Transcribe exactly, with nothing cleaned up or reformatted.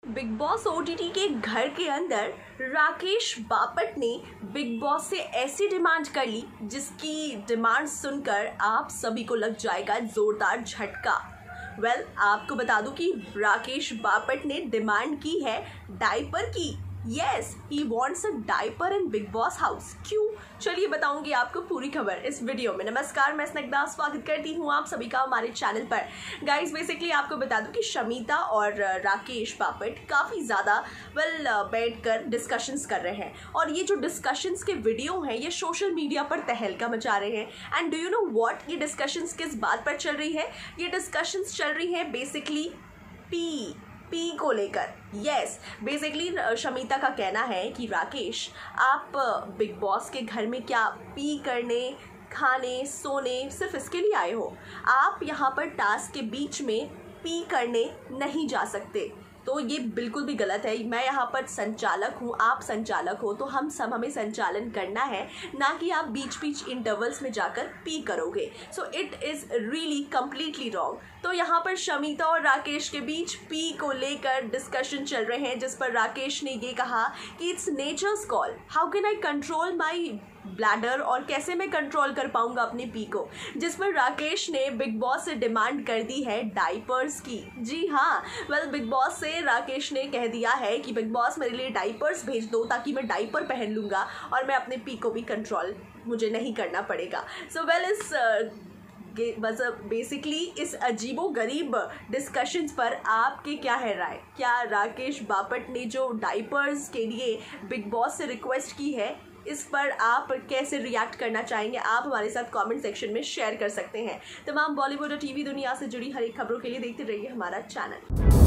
Big boss OTT के घर के अंदर राकेश बापट ने बिग बॉस से ऐसी डिमांड कर ली जिसकी डिमांड सुनकर आप सभी को लग जाएगा जोरदार झटका। वेल well, आपको बता दूं कि राकेश बापट ने डिमांड की है डायपर की। Yes, he wants a diaper in Bigg Boss house. क्यों? चलिए बताऊंगी आपको पूरी खबर इस वीडियो में। नमस्कार, मैं स्निग्धा स्वागत करती हूँ आप सभी का हमारे चैनल पर। गाइस, बेसिकली आपको बता दूं कि शमिता और राकेश बापट काफ़ी ज़्यादा वेल बैठकर डिस्कशंस कर रहे हैं और ये जो डिस्कशंस के वीडियो हैं ये सोशल मीडिया पर तहलका मचा रहे हैं। And do you know what, ये डिस्कशंस किस बात पर चल रही है? ये डिस्कशंस चल रही है बेसिकली पी पी को लेकर। यस, बेसिकली शमिता का कहना है कि राकेश, आप बिग बॉस के घर में क्या पी करने, खाने, सोने सिर्फ इसके लिए आए हो? आप यहाँ पर टास्क के बीच में पी करने नहीं जा सकते। तो ये बिल्कुल भी गलत है। मैं यहाँ पर संचालक हूँ, आप संचालक हो, तो हम सब हमें संचालन करना है, ना कि आप बीच बीच इंटरवल्स में जाकर पी करोगे। So it is really completely wrong. तो यहाँ पर शमिता और राकेश के बीच पी को लेकर डिस्कशन चल रहे हैं, जिस पर राकेश ने ये कहा कि it's nature's call, how can I control my bladder, और कैसे मैं कंट्रोल कर पाऊंगा अपने पी को। जिस पर राकेश ने बिग बॉस से डिमांड कर दी है डाइपर्स की। जी हाँ, वेल बिग बॉस से राकेश ने कह दिया है कि बिग बॉस मेरे लिए डाइपर्स भेज दो ताकि मैं डाइपर पहन लूँगा और मैं अपने पी को भी कंट्रोल मुझे नहीं करना पड़ेगा। सो वेल इस बेसिकली इस अजीबो गरीब डिस्कशंस पर आपके क्या है राय? क्या राकेश बापट ने जो डाइपर्स के लिए बिग बॉस से रिक्वेस्ट की है, इस पर आप कैसे रिएक्ट करना चाहेंगे? आप हमारे साथ कमेंट सेक्शन में शेयर कर सकते हैं। तमाम बॉलीवुड और टीवी दुनिया से जुड़ी हर एक खबरों के लिए देखते रहिए हमारा चैनल।